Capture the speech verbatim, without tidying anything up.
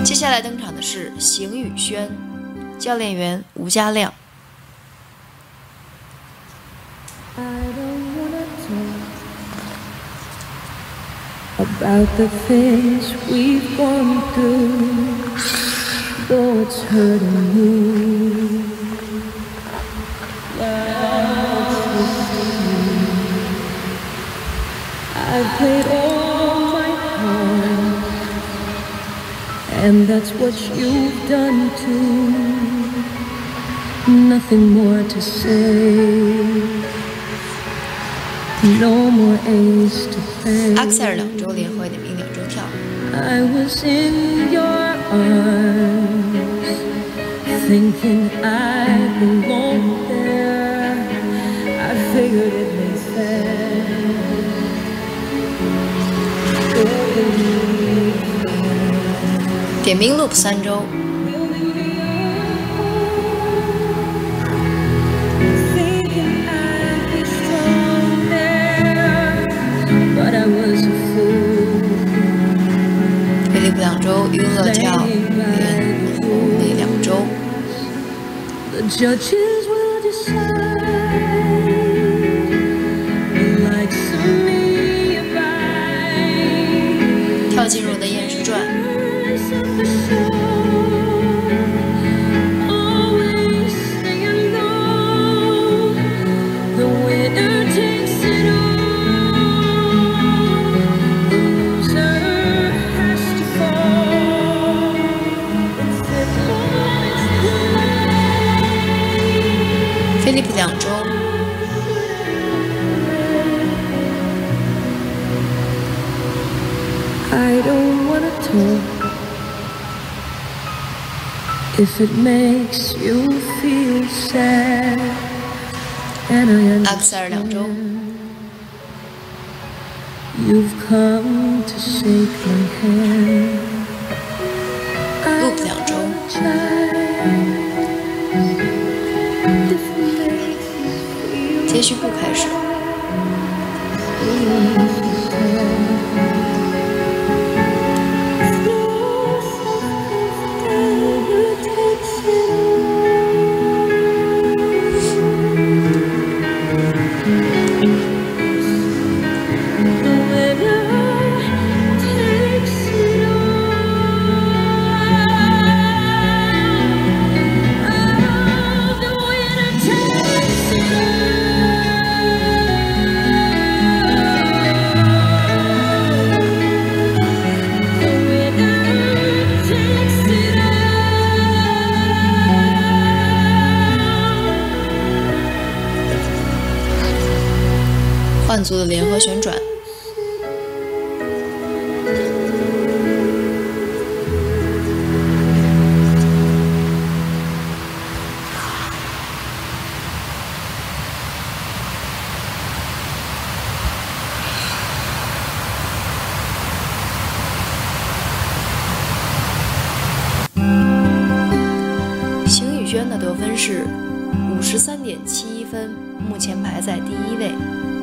接下来登场的是邢宇轩，教练员吴家亮。 About the things we've gone through, though it's hurting you. I've played all my cards, and that's what you've done too. Nothing more to say. No more A's to play. 阿克塞尔两周联合点评两周跳。 I was in your arms, thinking I belonged there. I figured it made sense. 点评 loop 三周。飞利浦两周，娱乐跳连红那两周。跳进入的燕时传。飞利浦两周。 I don't wanna talk if it makes you feel sad. And I 阿克塞尔两周。 You've come to shake my hand. loop 两周。接续部开始。换组的联合旋转。邢宇轩的得分是五十三点七一分，目前排在第一位。